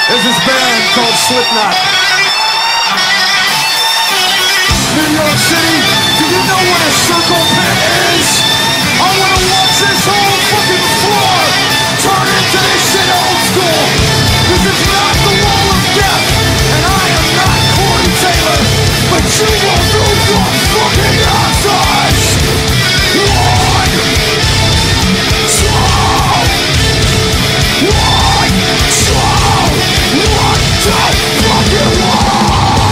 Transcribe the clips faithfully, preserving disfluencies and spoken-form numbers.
There's this band called Slipknot. New York City, do you know what a circle pit is? I wanna watch this whole fucking floor turn into this shit old school. This is not the wall of death, and I am not Corey Taylor, but you will lose your fucking asses. One, two, one, two, one, two, fucking one.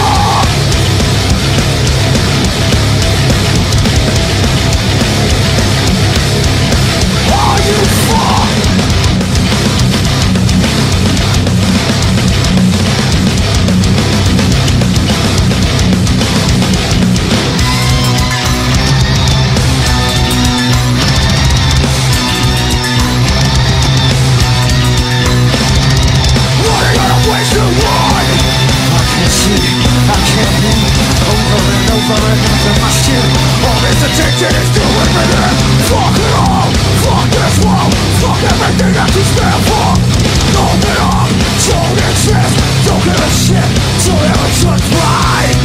Are you fucked? Attention is doing me in. Fuck it all, fuck this world, fuck everything that you stand for. Open up, don't exist, don't give a shit, don't ever touch mine.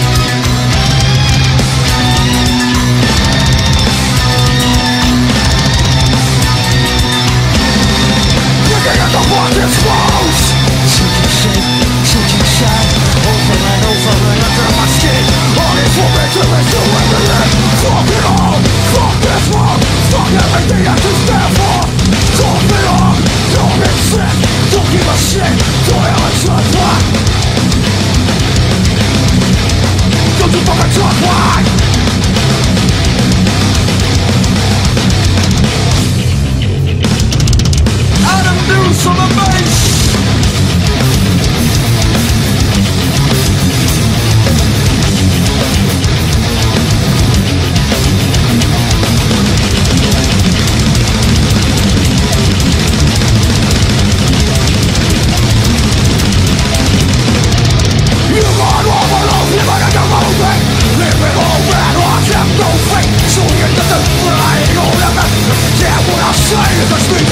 Looking at the one exposed. Shaking shit, shaking shit, over and over and under my skin. All these women to listen with me in. Fuck it all, fuck this world, fuck everything that you stand for. Don't be on, don't exist, don't give a shit, don't ever touch mine. Don't you fucking touch mine. Adam News from the base. Say is a speak